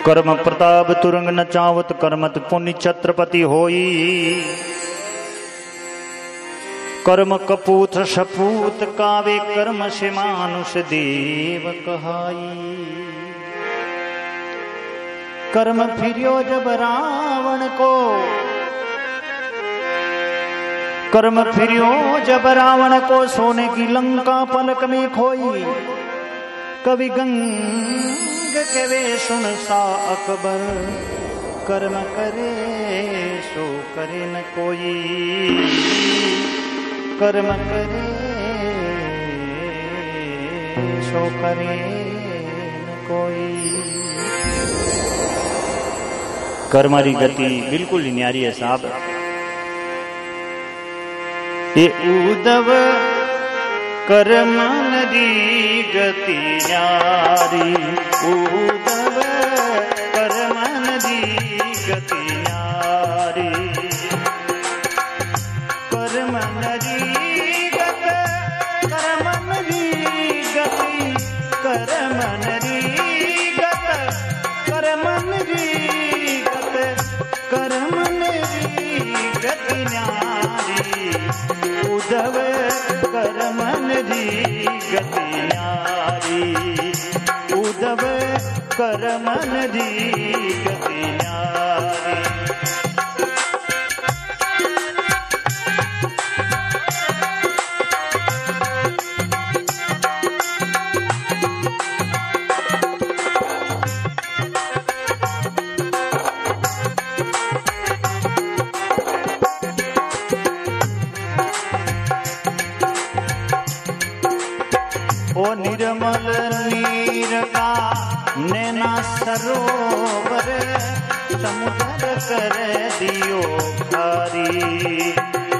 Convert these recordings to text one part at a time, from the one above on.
कर्म प्रताप तुरंग न चावत कर्मत पुण्य छत्रपति होई। कर्म कपूत सपूत कावे कर्म से मानुष देव कहाई। कर्म फिरियो जब रावण को, कर्म फिरियो जब रावण को सोने की लंका पलक में खोई। कवि गंग के वे सुन सा अकबर, कर्म करे सो करे न कोई। कर्म करे सो करे न कोई। कर्मारी गति बिल्कुल ही न्यारी है साहब। ये उद्धव कर्मन दी गति न्यारी, उद्धव कर्मन दी गति न्यारी। कर्मन दी गति, कर्मन दी गति, कर्मन दी गति, कर्मन दी गति, कर्मन दी गति न्यारी। उद्धव कर्मन दी गति न्यारी, उद्धव कर्मन दी गति न्यारी। ओ निर्मल नीर का नैना सरोवर, समुद्र कर दियो भारी।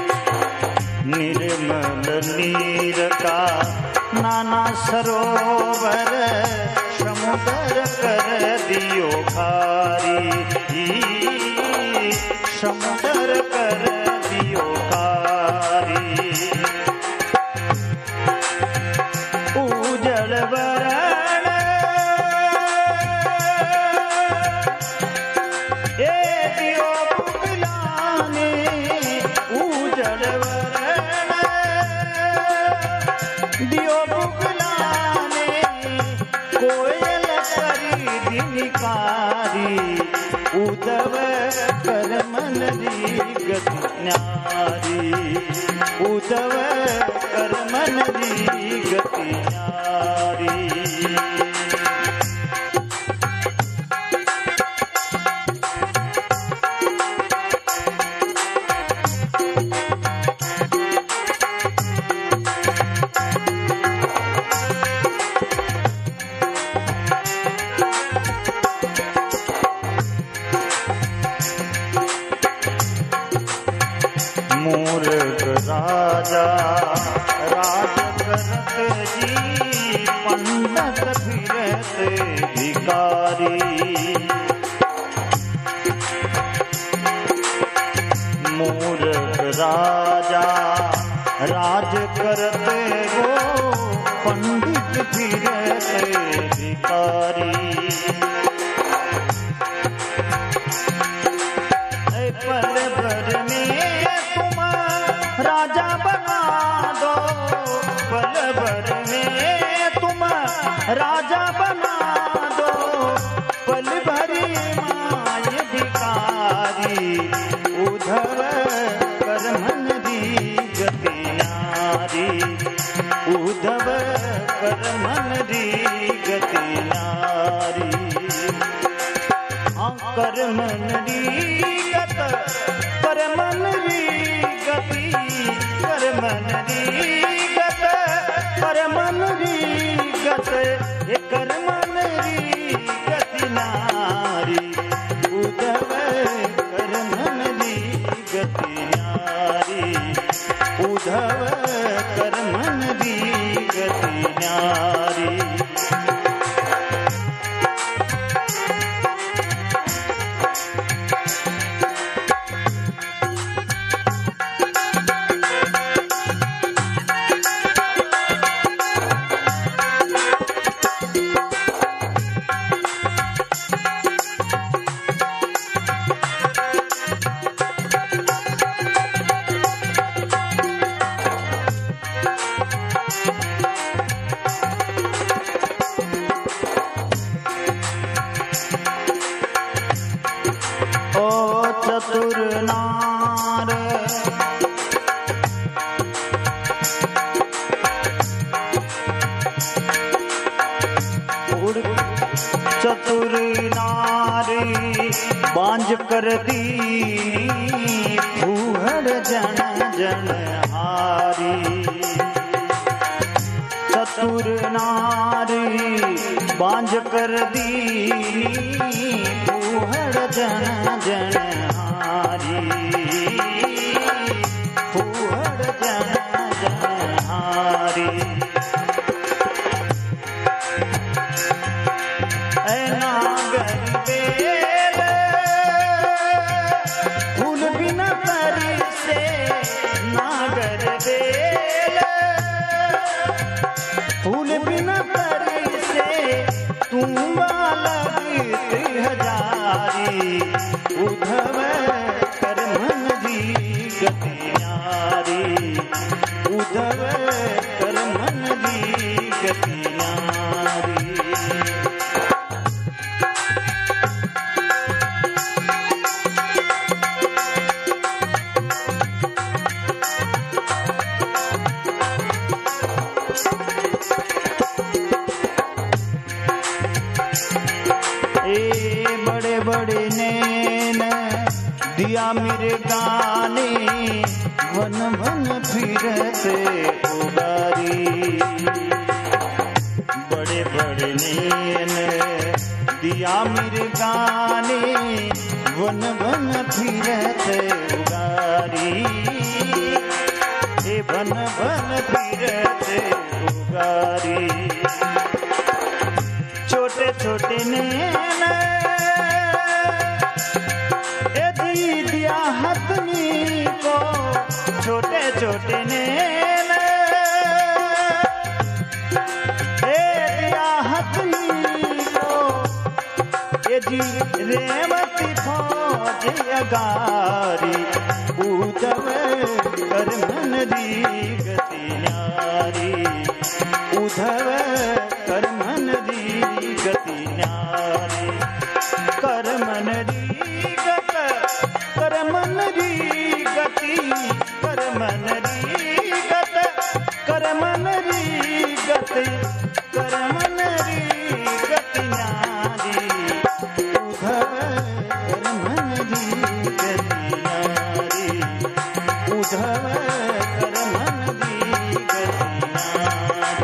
निर्मल नीर का नाना सरोवर, समुद्र कर दियो भारी। समुद्र कर दियो भारी। उजल वरण ए दियो पुगलाने, उजल वरण दियो पुगलाने। कोयल करी दिनकारी, उद्धव कर्मन दी गति न्यारी। उद्धव कर्मन दी गति न्यारी। मूर्ख राजा राज करत जी, पंडित फिरते भिखारी। मूर्ख राजा राज करते हो, पंडित फिरते भिखारी। पल भर में तुम राजा बना दो, पल भर में तुम राजा बना दो। पल भरी माय भिखारी, उद्धव कर्मन दी गति न्यारी। उद्धव कर्मन दी गति न्यारी। कर्मन दी गति, कर्मन दी गति, कर्मन दी गति, कर्मन दी गति। ये कर्मन दी गति नारी, उद्धव कर्मन दी गति नारी। उद्धव कर्मन दी गति नारी। कर दी फूहड़ जन जन हारी। चतुर नारी बांझ कर दी फूहड़ जन जन हारी। फूहड़ जन जन हारी। नागर बेल फूल बिना तरी से नागर बेल फूल बिना तरी से तुम लगती हजारी। उधव कर मन दी गति न्यारी। उधव कर मन दी गति न्यारी। बड़े बड़े नैन दिया मेरे गाने वन वन फिरते उगारी। बड़े बड़े नैन दिया मेरे गाने वन वन फिरते उगारी। वन वन फिरते उगारी। छोटे छोटे नैन दिया हथनी को। छोटे छोटे नैन दिया हथनी को। ये जी रेवती फौज अगारी। उधव कर मन दी गति न्यारी। उधव कर मन दी गति न्यारी। कर मन दी गत कर मन दी गति। कर मन दी गत कर मन दी गति। कर मन दी गति न्यारी। उधव कर मन दी गति न्यारी। उधव कर मन दी गति न्यारी।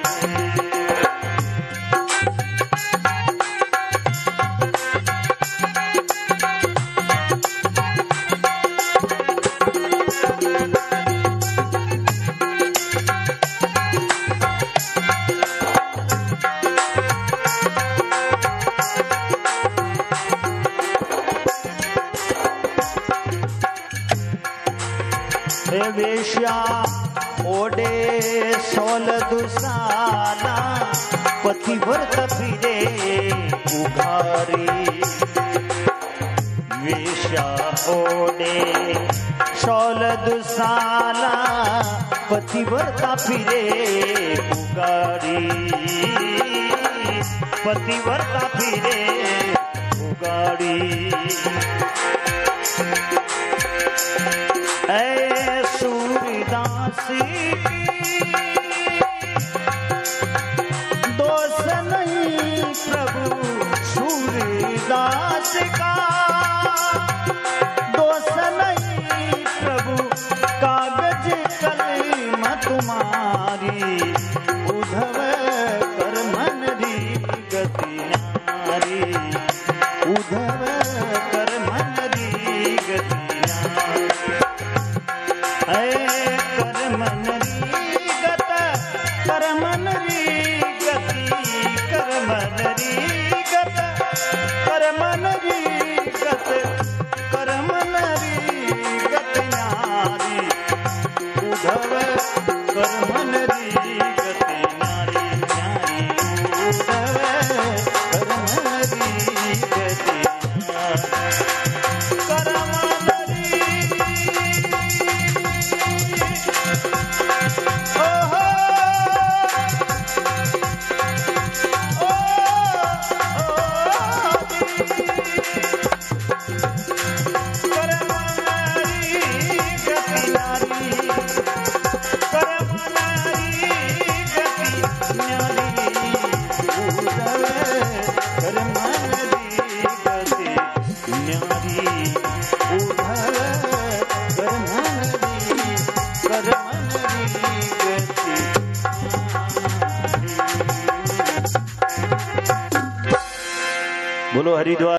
वेश्या ओडे 16 दुसाला पतिव्रत फिरे उघारी। वेश्या ओडे 16 दुसाला पतिव्रत फिरे उघारी। पतिव्रत फिरे उघारी। सूरदासी दोष नहीं प्रभु। सूरदास का दोष नहीं प्रभु। कागज कलम तुम्हारी। उधव कर मन दी गति न्यारी। उधव कर मन दी गति न्यारी। कर मन दी बोलो हरिद्वार।